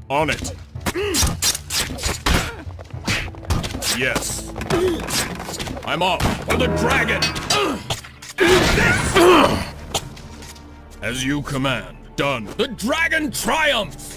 On it. Yes. I'm off for the dragon. As you command. Done. The dragon triumphs!